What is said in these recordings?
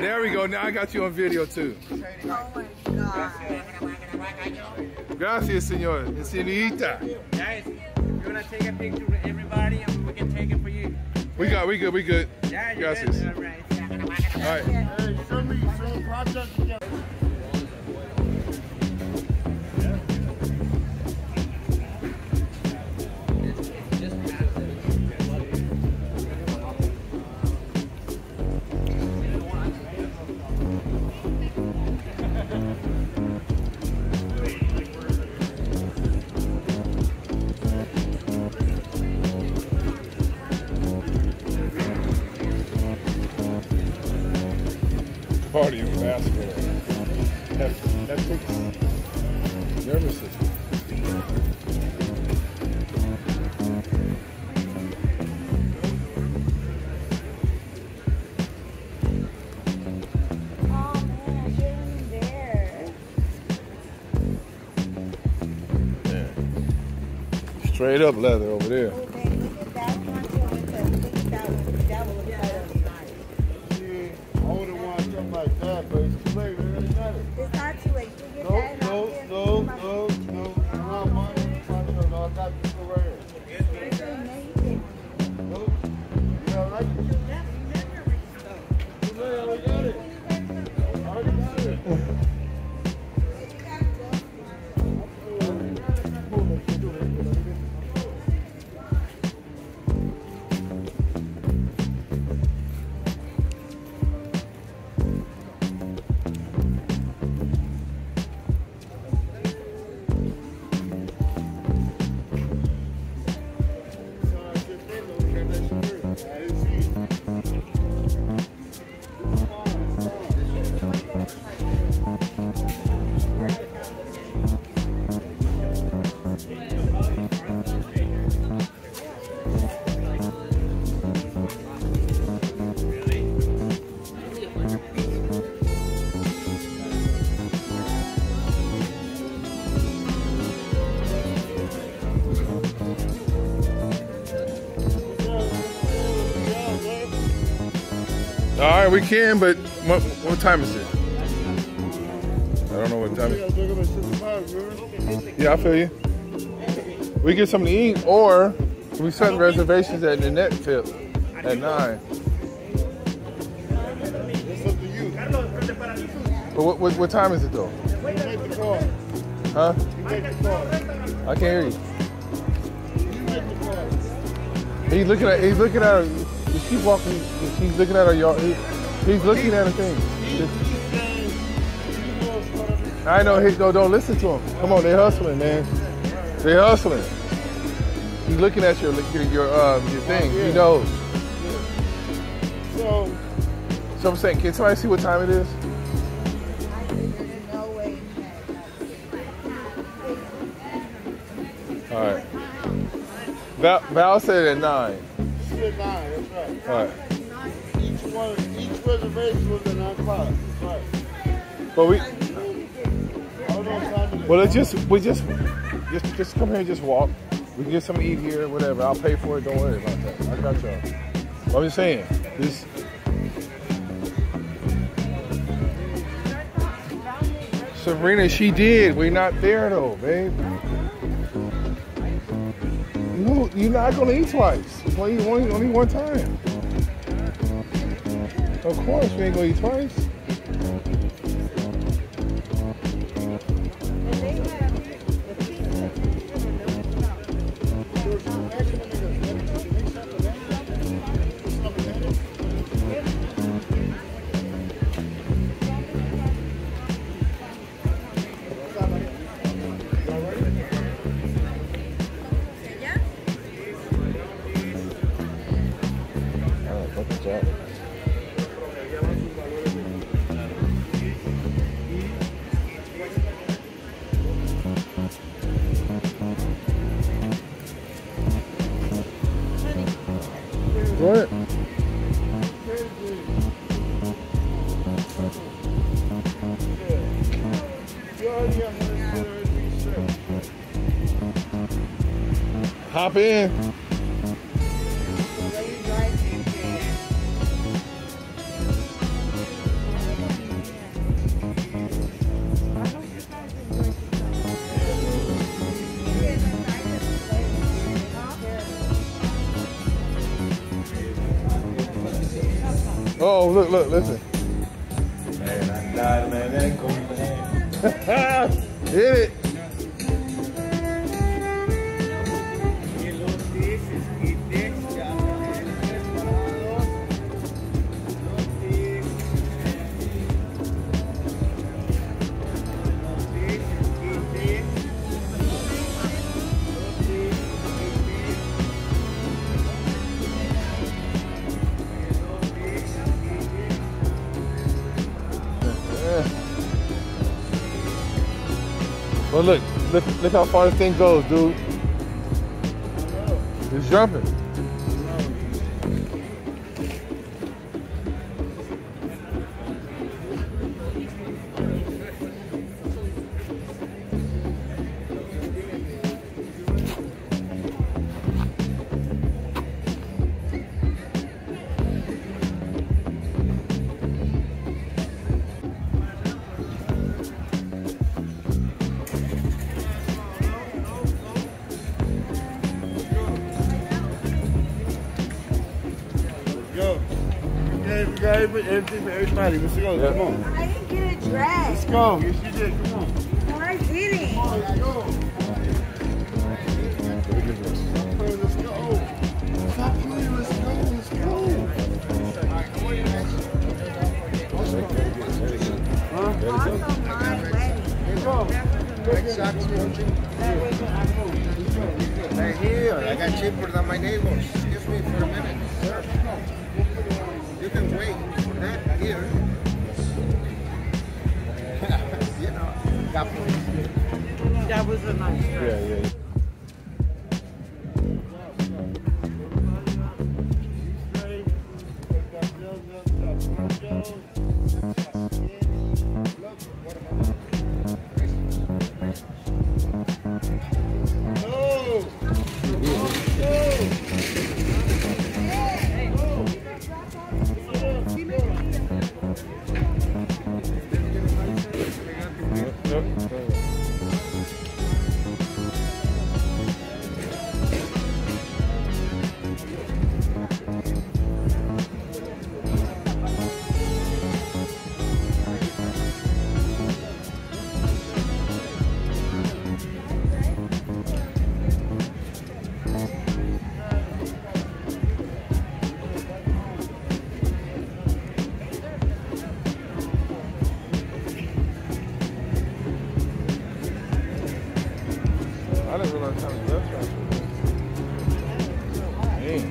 There we go. Now I got you on video too. Oh my God. Gracias, señor. Señorita. Guys, you wanna take a picture with everybody and we can take it for you? We good. Yeah, you're Gracias. good. All right. All right. Hey, show me project again. Party in basketball. That takes nervous system. Oh man, get in there. Yeah. Straight up leather over there. Oh, babe, look at that one. Look at that one. That one looks nice. I wouldn't want something like that, but it's too late. It doesn't matter. It's not too late. You get No, that no, out there. no, no, no. I'm not money. No, I got this over here. It's amazing. No. Yeah, I like it. Too late, I already got it. I already got it. All right, we can, but what time is it? I don't know what time it is. Yeah, I feel you. We get something to eat, or we set reservations at the net tip at 9. It's up to you. But what time is it though? You make the call. Huh? You make the call. I can't hear you. You make the call. He's looking at her. You keep walking. He's looking at her yard. He's looking at a thing. I know. Don't listen to him. Come on, they're hustling, man. They're hustling. He's looking at your thing. He knows. So I'm saying, can somebody see what time it is? No way. All right. Val said at 9. she at 9, that's right. All right. Each reservation was at 9 o'clock. That's right. But we. I don't know what time it is. Well, just come here and just walk. We can get something to eat here, whatever. I'll pay for it. Don't worry about that. I got y'all. I'm just saying. This. Serena, she did. We're not there though, babe. No, you're not gonna eat twice. You're gonna eat only one time. Of course, we ain't gonna eat twice. What? Hop in. Oh, look, look, listen. Hit it. Well, look how far this thing goes, dude. It's jumping. Everything for everybody. Let's go. Yeah. Come on. I didn't get a dress. Let's go. Yes, you did. Come on. No, I didn't. Come on, let's go. Let's go. Stop playing. Let's go. Let's go. Huh? Also, my wedding. Let's go. Right here, I got cheaper than my neighbors. Excuse me for a minute, sir. You can wait for that here. You know, got That was a nice dress. Yeah, yeah. I didn't realize how many restaurants were there. Dang.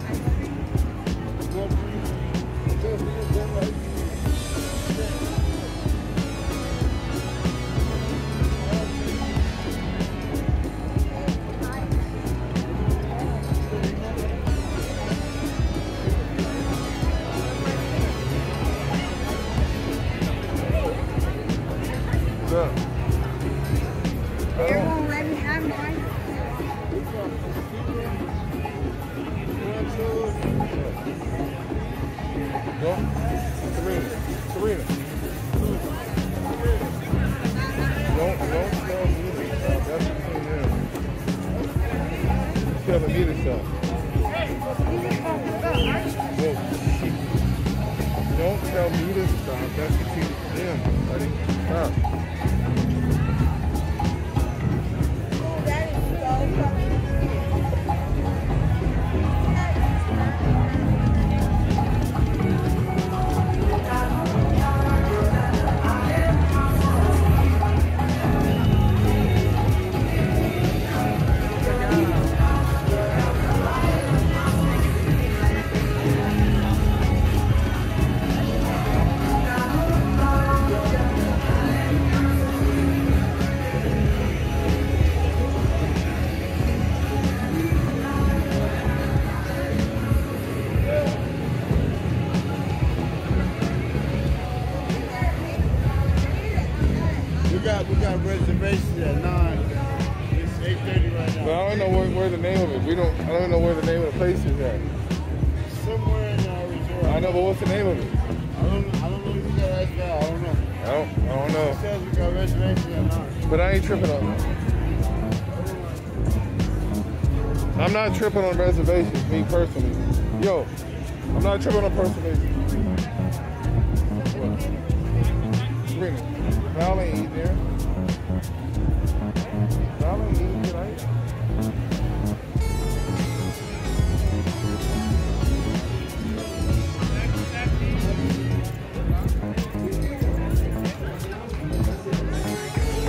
What's up? They won't let me have mine. Go. Serena. Serena. Don't tell me this stuff. That's between them. You're telling me this stuff. Whoa. Don't tell me this stuff. That's between them, buddy. Stop. That is so funny. We got reservations at 9. It's 8:30 right now. But I don't know where the name of it. I don't know where the name of the place is at. Somewhere in our resort. I know, but what's the name of it? I don't know if you got ask that. I don't know. I don't know. It says we got reservations at 9. But I ain't tripping on it. I'm not tripping on reservations, me personally. Yo, I'm not tripping on reservations.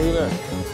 Look at that.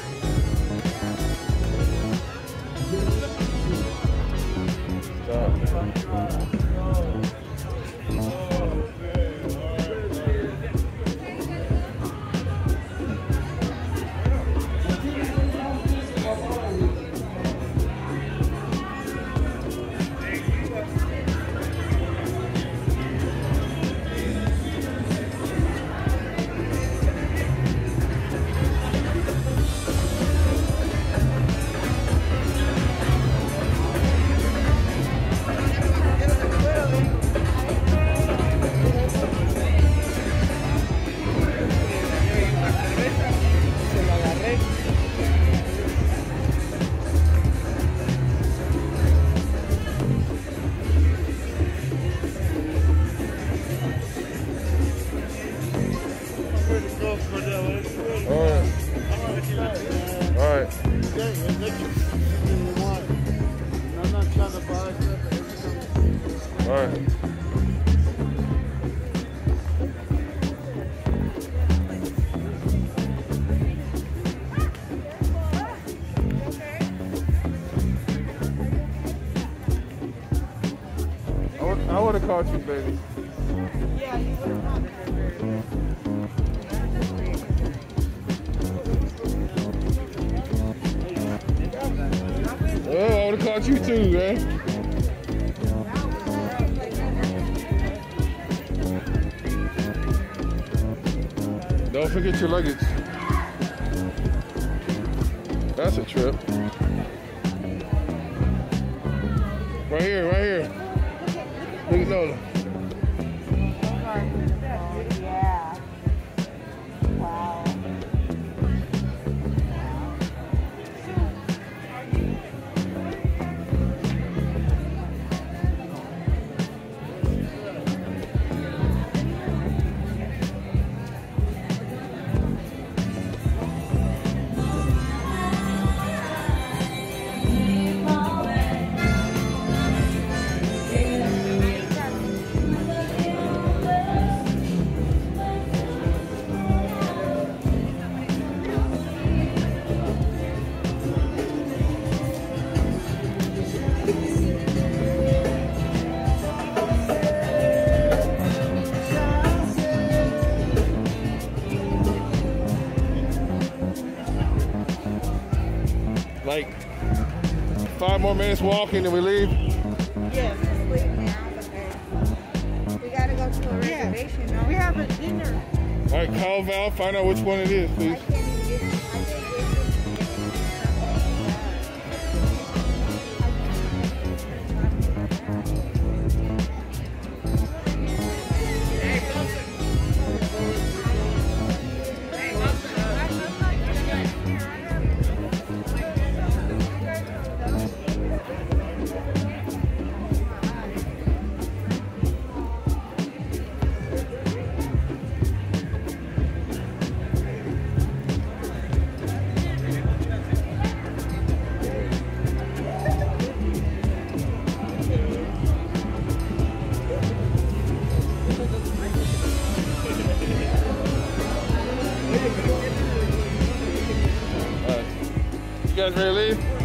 I would have caught you, baby. Yeah, you would have caught me. Oh, I would have caught you too, man. Don't forget your luggage. That's a trip. Right here, right here. Look at Lola. Yeah. Wow. Like 5 more minutes walking and we leave. Yes, let's leave now because we gotta go to a reservation. No? We have a dinner. All right, call Val, find out which one it is, I please. can't even get it. I can't You guys ready to leave?